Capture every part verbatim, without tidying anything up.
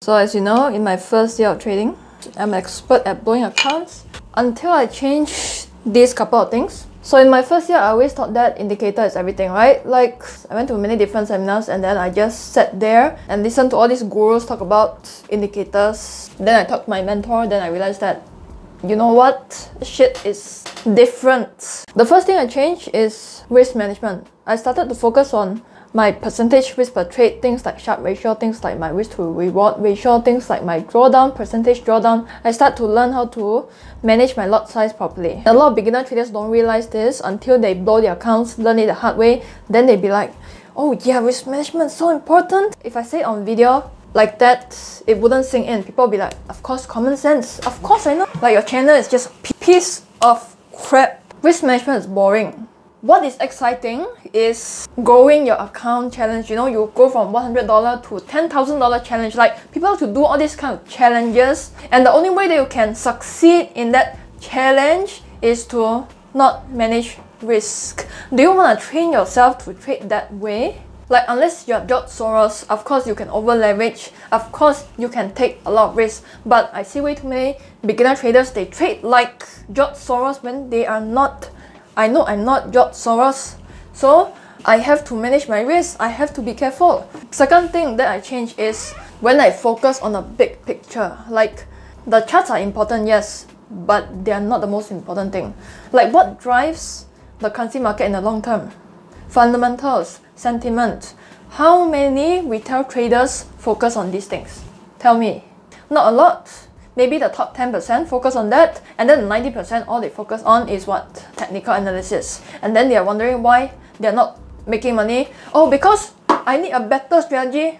So as you know, in my first year of trading, I'm an expert at blowing accounts until I changed these couple of things. So in my first year, I always thought that indicator is everything, right? Like, I went to many different seminars and then I just sat there and listened to all these gurus talk about indicators. Then I talked to my mentor, then I realized that, you know what? Shit is different. The first thing I changed is risk management. I started to focus on my percentage risk per trade, things like Sharpe ratio, things like my risk to reward ratio, things like my drawdown, percentage drawdown. I start to learn how to manage my lot size properly. A lot of beginner traders don't realize this until they blow their accounts, learn it the hard way. Then they be like, oh yeah, risk management is so important. If I say it on video like that, it wouldn't sink in. People will be like, of course, common sense. Of course I know. Like, your channel is just a piece of crap. Risk management is boring. What is exciting is growing your account challenge. You know, you go from one hundred dollars to ten thousand dollars challenge. Like, people have to do all these kind of challenges. And the only way that you can succeed in that challenge is to not manage risk. Do you want to train yourself to trade that way? Like, unless you're George Soros, of course you can over leverage. Of course you can take a lot of risk. But I see way too many beginner traders, they trade like George Soros when they are not. I know I'm not George Soros, so I have to manage my risk. I have to be careful. Second thing that I changed is when I focus on a big picture. Like, the charts are important, yes, but they are not the most important thing. Like, what drives the currency market in the long term? Fundamentals, sentiment. How many retail traders focus on these things? Tell me. Not a lot. Maybe the top ten percent focus on that, and then ninety percent all they focus on is what? Technical analysis. And then they are wondering why they are not making money. Oh, because I need a better strategy.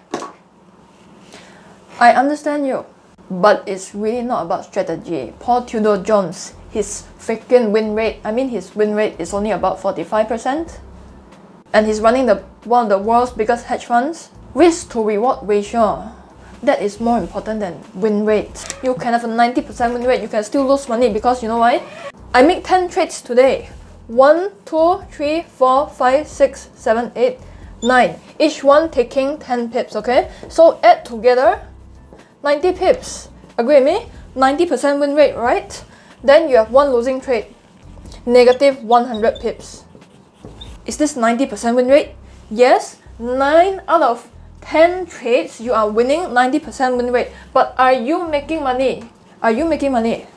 I understand you, but it's really not about strategy. Paul Tudor Jones, his freaking win rate, I mean his win rate is only about forty-five percent. And he's running the one of the world's biggest hedge funds. Risk to reward ratio. That is more important than win rate. You can have a ninety percent win rate, you can still lose money because you know why? I make ten trades today. one, two, three, four, five, six, seven, eight, nine. Each one taking ten pips, okay? So add together, ninety pips. Agree with me? ninety percent win rate, right? Then you have one losing trade. Negative one hundred pips. Is this ninety percent win rate? Yes, nine out of ten trades, you are winning ninety percent win rate. But are you making money? Are you making money?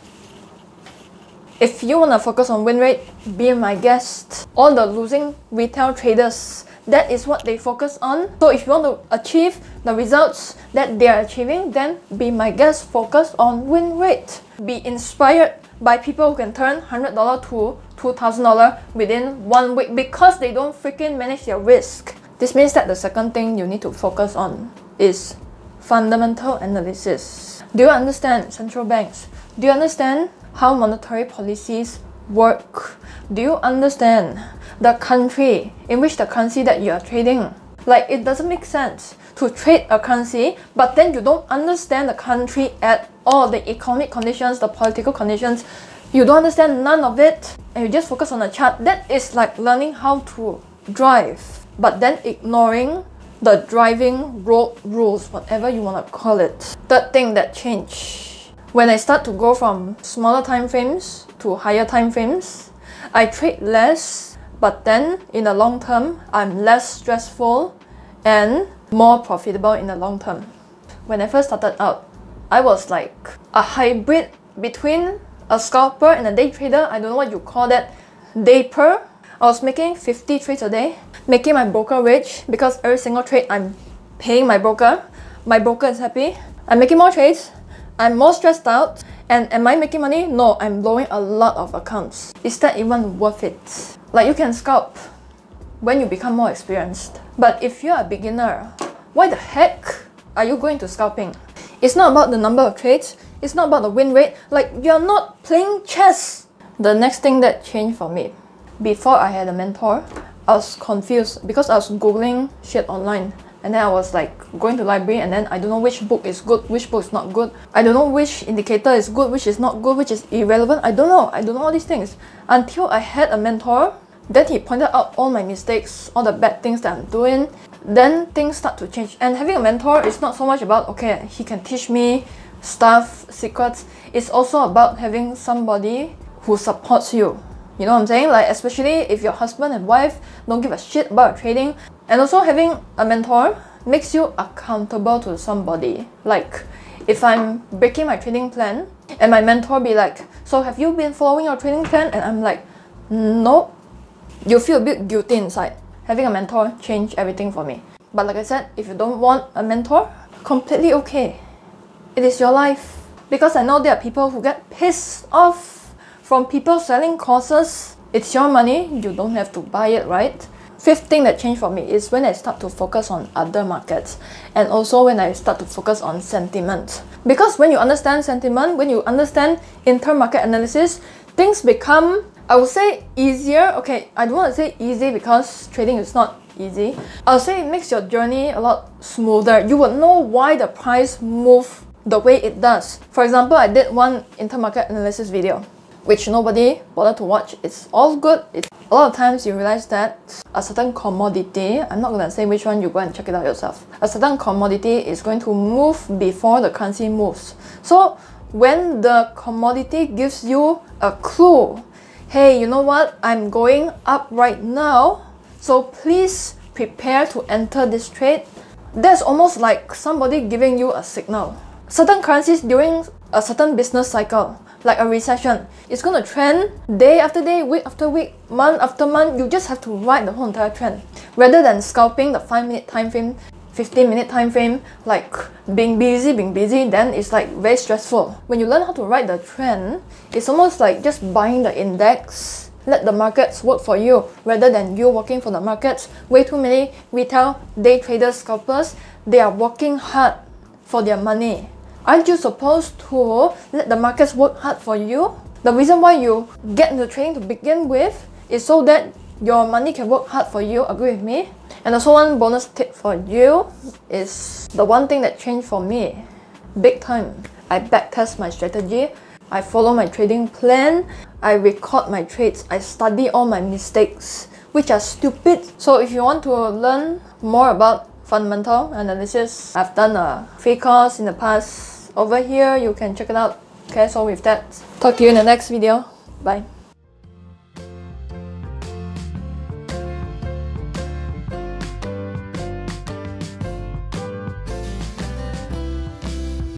If you want to focus on win rate, be my guest. All the losing retail traders, that is what they focus on. So if you want to achieve the results that they are achieving, then be my guest. Focus on win rate. Be inspired by people who can turn one hundred dollars to two thousand dollars within one week because they don't freaking manage their risk. This means that the second thing you need to focus on is fundamental analysis. Do you understand central banks? Do you understand how monetary policies work? Do you understand the country in which the currency that you are trading? Like, it doesn't make sense to trade a currency, but then you don't understand the country at all, the economic conditions, the political conditions. You don't understand none of it, and you just focus on the chart. That is like learning how to drive, but then ignoring the driving road rules, whatever you want to call it. Third thing that changed. When I start to go from smaller time frames to higher time frames, I trade less, but then in the long term, I'm less stressful and more profitable in the long term. When I first started out, I was like a hybrid between a scalper and a day trader. I don't know what you call that. Dayper. I was making fifty trades a day, making my broker rich because every single trade I'm paying my broker. My broker is happy. I'm making more trades. I'm more stressed out. And am I making money? No, I'm blowing a lot of accounts. Is that even worth it? Like, you can scalp when you become more experienced. But if you're a beginner, why the heck are you going to scalping? It's not about the number of trades. It's not about the win rate. Like, you're not playing chess. The next thing that changed for me, before I had a mentor, I was confused because I was googling shit online. And then I was like going to library and then I don't know which book is good, which book is not good. I don't know which indicator is good, which is not good, which is irrelevant. I don't know. I don't know all these things. Until I had a mentor Then he pointed out all my mistakes, all the bad things that I'm doing. Then things start to change. And having a mentor is not so much about, okay, he can teach me stuff, secrets. It's also about having somebody who supports you. You know what I'm saying? Like, especially if your husband and wife don't give a shit about trading. And also having a mentor makes you accountable to somebody. Like, if I'm breaking my trading plan and my mentor be like, so have you been following your trading plan? And I'm like, nope. You feel a bit guilty inside. Having a mentor changed everything for me. But like I said, if you don't want a mentor, completely okay. It is your life. Because I know there are people who get pissed off from people selling courses. It's your money, you don't have to buy it, right? Fifth thing that changed for me is when I start to focus on other markets, and also when I start to focus on sentiment. Because when you understand sentiment, when you understand inter-market analysis, things become, I would say, easier. Okay, I don't want to say easy because trading is not easy. I'll say it makes your journey a lot smoother. You will know why the price moves the way it does. For example, I did one inter-market analysis video, which nobody bothered to watch. It's all good. It's, a lot of times you realize that a certain commodity, I'm not going to say which one, you go and check it out yourself. A certain commodity is going to move before the currency moves. So when the commodity gives you a clue, hey, you know what, I'm going up right now, so please prepare to enter this trade. That's almost like somebody giving you a signal. Certain currencies during a certain business cycle, like a recession, it's going to trend day after day, week after week, month after month. You just have to ride the whole entire trend rather than scalping the five minute time frame, fifteen minute time frame, like being busy, being busy. Then it's like very stressful. When you learn how to ride the trend, it's almost like just buying the index. Let the markets work for you rather than you working for the markets. Way too many retail day traders, scalpers, they are working hard for their money. Aren't you supposed to let the markets work hard for you? The reason why you get into trading to begin with is so that your money can work hard for you. Agree with me? And also, one bonus tip for you is the one thing that changed for me big time. I backtest my strategy. I follow my trading plan. I record my trades. I study all my mistakes, which are stupid. So if you want to learn more about fundamental analysis, I've done a free course in the past over here. You can check it out. Okay, so with that, talk to you in the next video. Bye.